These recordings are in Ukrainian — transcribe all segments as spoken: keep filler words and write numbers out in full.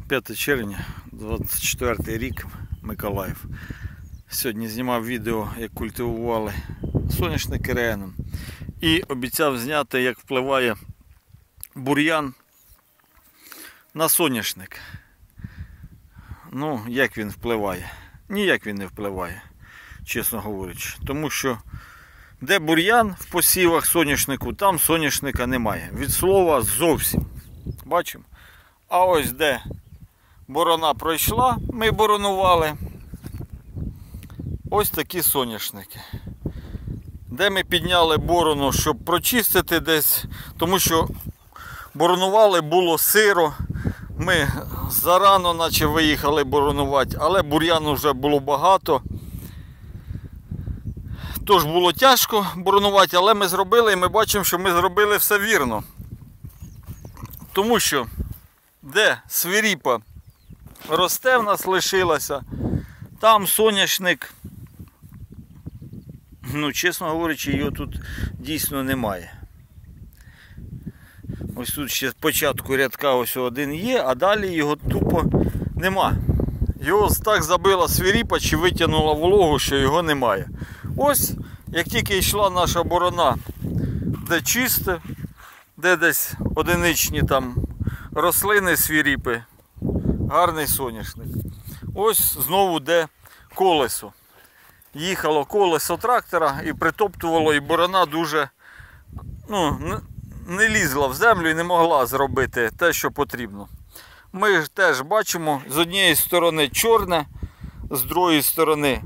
п'яте червня, двадцять четвертий рік, Миколаїв. Сьогодні знімав відео, як культивували соняшник РН. І обіцяв зняти, як впливає бур'ян на соняшник. Ну, як він впливає? Ніяк він не впливає, чесно говорячи. Тому що де бур'ян в посівах соняшнику, там соняшника немає. Від слова зовсім. Бачимо? А ось де борона пройшла, ми боронували. Ось такі соняшники. Де ми підняли борону, щоб прочистити десь, тому що боронували, було сиро. Ми зарано наче виїхали боронувати, але бур'яну вже було багато. Тож було тяжко боронувати, але ми зробили, і ми бачимо, що ми зробили все вірно. Тому що де свиріпа росте в нас лишилася, там соняшник, ну, чесно говорячи, його тут дійсно немає. Ось тут ще з початку рядка ось один є, а далі його тупо нема. Його так забила свиріпа чи витягнула вологу, що його немає. Ось, як тільки йшла наша борона, де чисте, де десь одиничні там рослини свиріпи, гарний соняшник. Ось знову де колесо. Їхало колесо трактора і притоптувало, і борона дуже, ну, не лізла в землю і не могла зробити те, що потрібно. Ми теж бачимо, з однієї сторони чорне, з другої сторони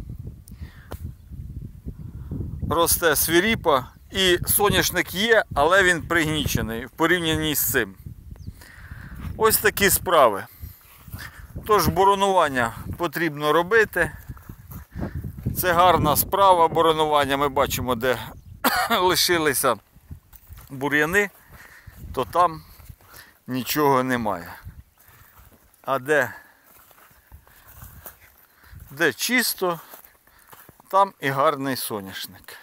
росте свиріпа, і соняшник є, але він пригнічений в порівнянні з цим. Ось такі справи. Тож боронування потрібно робити. Це гарна справа боронування. Ми бачимо, де лишилися бур'яни, то там нічого немає. А де, де чисто, там і гарний соняшник.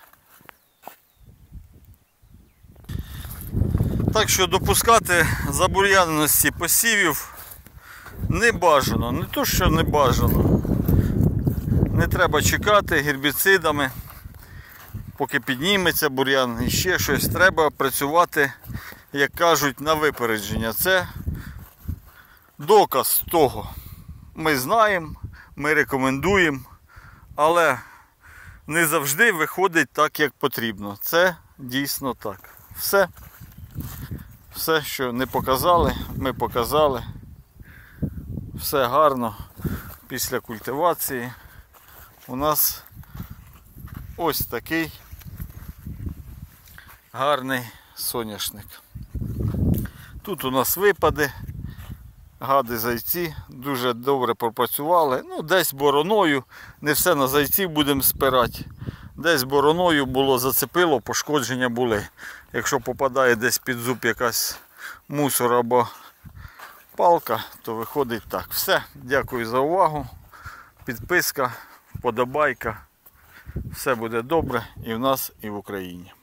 Так що допускати забур'яненості посівів не бажано. Не то, що не бажано. Не треба чекати гербіцидами, поки підніметься бур'ян і ще щось. Треба працювати, як кажуть, на випередження. Це доказ того. Ми знаємо, ми рекомендуємо, але не завжди виходить так, як потрібно. Це дійсно так. Все, все, що не показали, ми показали. Все гарно після культивації. У нас ось такий гарний соняшник. Тут у нас випади, гади, зайці, дуже добре пропрацювали. Ну, десь бороною, не все на зайців будемо спирати. Десь бороною було, зацепило, пошкодження були. Якщо попадає десь під зуб якась мусор або палка, то виходить так. Все, дякую за увагу. Підписка, вподобайка. Все буде добре і в нас, і в Україні.